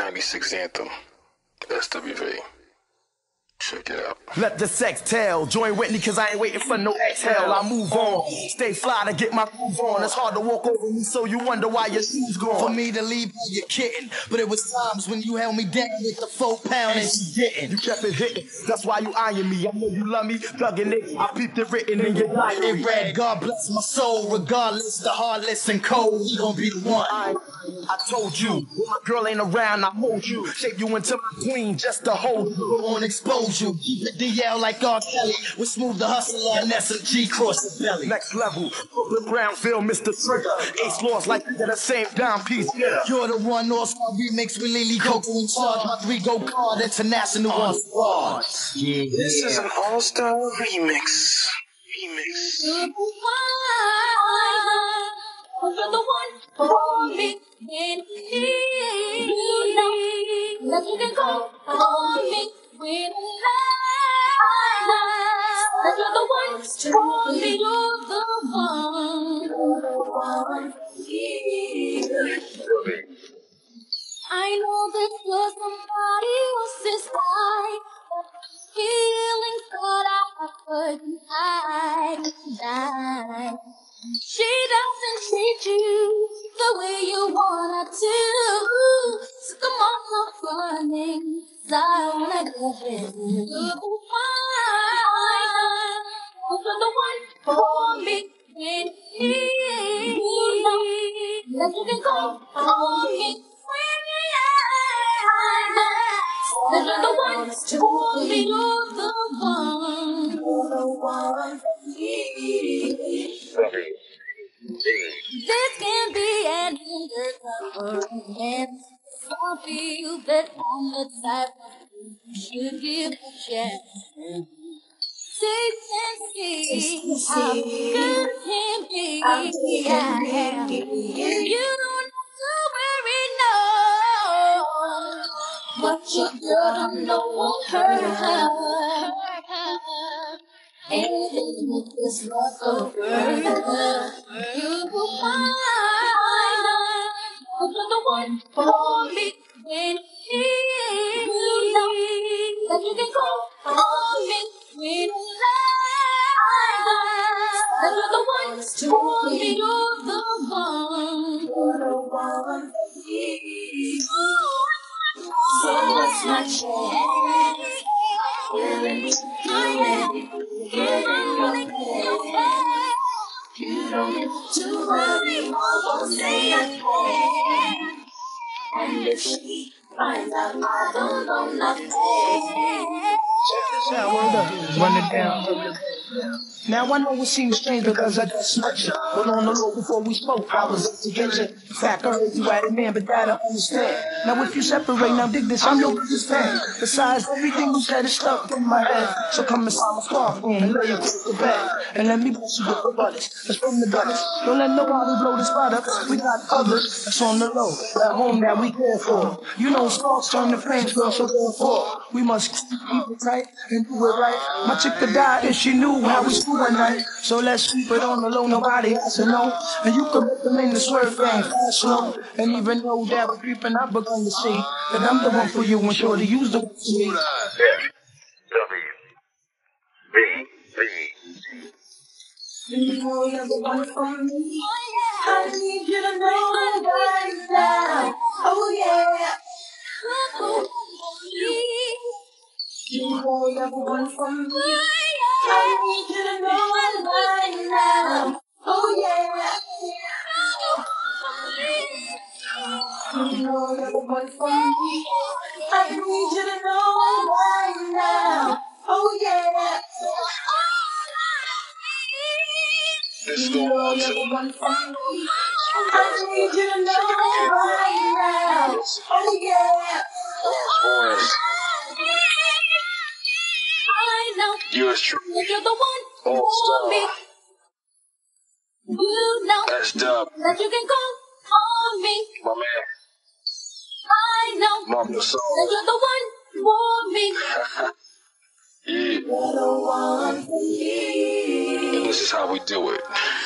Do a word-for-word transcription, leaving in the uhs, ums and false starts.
ninety-six anthem, S W V. Check it out. Let the sex tell. Join Whitney cause I ain't waiting for no exhale. I move on. Stay fly to get my groove on. It's hard to walk over me so you wonder why your shoes gone. For me to leave, you're kidding. But it was times when you held me down with the four pound and you didn't. You kept it hitting. That's why you eyeing me. I know you love me. Thugging it. I peeped it written in your diary. It read, God bless my soul. Regardless, the heartless and cold. We gon' be the one. I, I told you. When my girl ain't around, I hold you. Shape you into my queen just to hold you. On expose you. Keep it D L like R. Kelly. With Smooth the Hustler and S M G cross the belly. Next level. Brooklyn Brownfield, Mister Trigger. Ace laws like that, the same dime piece. Yeah. You're the one Allstar remix with Lily Coco in charge. My three go card international on squad. Yeah. This is an Allstar remix. Remix. You're the one. You're the one for me. When you know that you can go for me. When that you're the one for me. You're the one. You're the one. I know that you're somebody else's wife. Feelings that I couldn't hide. hide. She doesn't treat you the way you want her to. So come on, stop running. So I wanna get with you. You're the one. You're the one for me. When you know that you can go for me. That you're the one to me. You're the one. You're the one. This can be an undercover romance. I feel that I'm the type you should give a chance. Taste and see how good it can be. Yeah. You don't have to worry, no. But your girl don't know what hurt her. Anything with this love over. You will find you're the one for me. When you know that you can go for me. When that you're the one to me. You're the one. You're the one. So let's not change. You don't have to worry, Mama, say I can. And if she finds out I don't know nothing. Run it down. Now I know it seems strange because I just met you. But on the low before we spoke, I was together. In fact, I heard you had a man, but gotta understand. Now if you separate, now dig this, I'm your biggest fan. Besides, everything you said is stuck in my head. So come inside my spark room and lay you across the bed. And let me bless you with the bullets that's from the gutters. Don't let nobody blow the spot up. We got others that's on the low, at home that we care for. You know sparks turn to flames, girl, so therefore we must keep it tight and do it right. My chick could die if she knew how we screw at night. So let's keep it on the low, nobody has to know. And you can recommend the swerve thing, fast, slow. And even though that we're creeping, I've begun to see that I'm the one for you and sure to use the one for me. You know you're the one for me. I need you to know right now. Oh yeah. You know you're the one for me. I need you to know right now. Oh yeah. You know you're the one for me. I need you to know right now. Oh yeah. You know you're the one for me. I need you to know right now. Oh yeah. I know Yours truly. you're the one for me. You know S W that you can call on me. My man. I know Mama soul. that you're the one for me. Yeah. You're the one for me. And this is how we do it.